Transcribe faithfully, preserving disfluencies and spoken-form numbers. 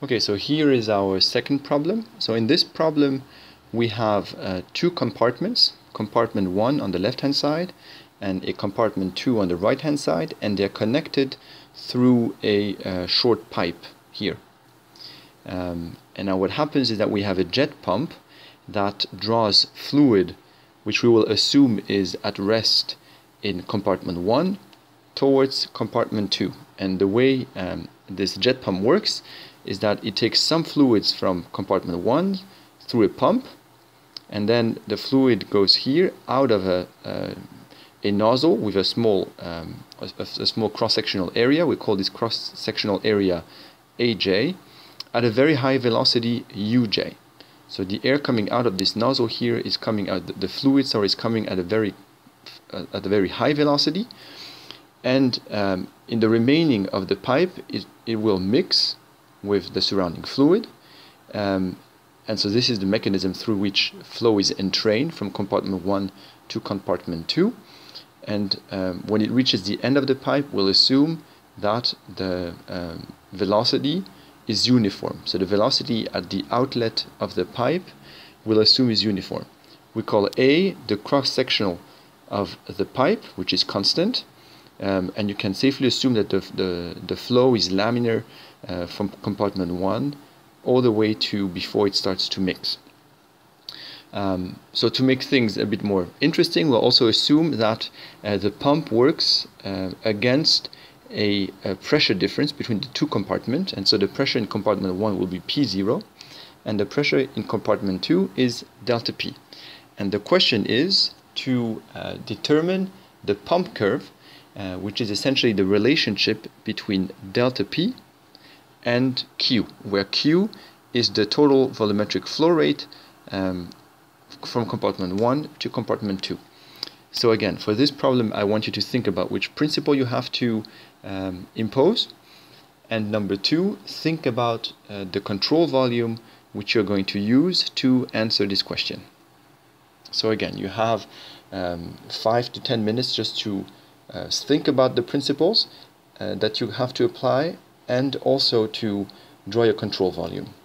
Okay, so here is our second problem. So in this problem we have uh, two compartments, compartment one on the left hand side and a compartment two on the right hand side, and they're connected through a uh, short pipe here. Um, and now what happens is that we have a jet pump that draws fluid, which we will assume is at rest in compartment one, towards compartment two. And the way um, this jet pump works is that it takes some fluids from compartment one through a pump, and then the fluid goes here out of a, uh, a nozzle with a small um, a, a small cross-sectional area. We call this cross-sectional area A J, at a very high velocity U J. So the air coming out of this nozzle here is coming out, the, the fluid sorry, is coming at a very uh, at a very high velocity, and um, in the remaining of the pipe it, it will mix with the surrounding fluid, um, and so this is the mechanism through which flow is entrained from compartment one to compartment two. And um, when it reaches the end of the pipe, we'll assume that the um, velocity is uniform. So the velocity at the outlet of the pipe we'll assume is uniform. We call A the cross-sectional of the pipe, which is constant, um, and you can safely assume that the, the, the flow is laminar uh, from compartment one all the way to before it starts to mix. Um, so to make things a bit more interesting, we'll also assume that uh, the pump works uh, against a, a pressure difference between the two compartments, and so the pressure in compartment one will be P zero, and the pressure in compartment two is delta P. And the question is to uh, determine the pump curve, uh, which is essentially the relationship between delta P and Q, where Q is the total volumetric flow rate um, from compartment one to compartment two. So again, for this problem I want you to think about which principle you have to um, impose, and number two, think about uh, the control volume which you're going to use to answer this question. So again, you have um, five to ten minutes just to uh, think about the principles uh, that you have to apply, and also to draw your control volume.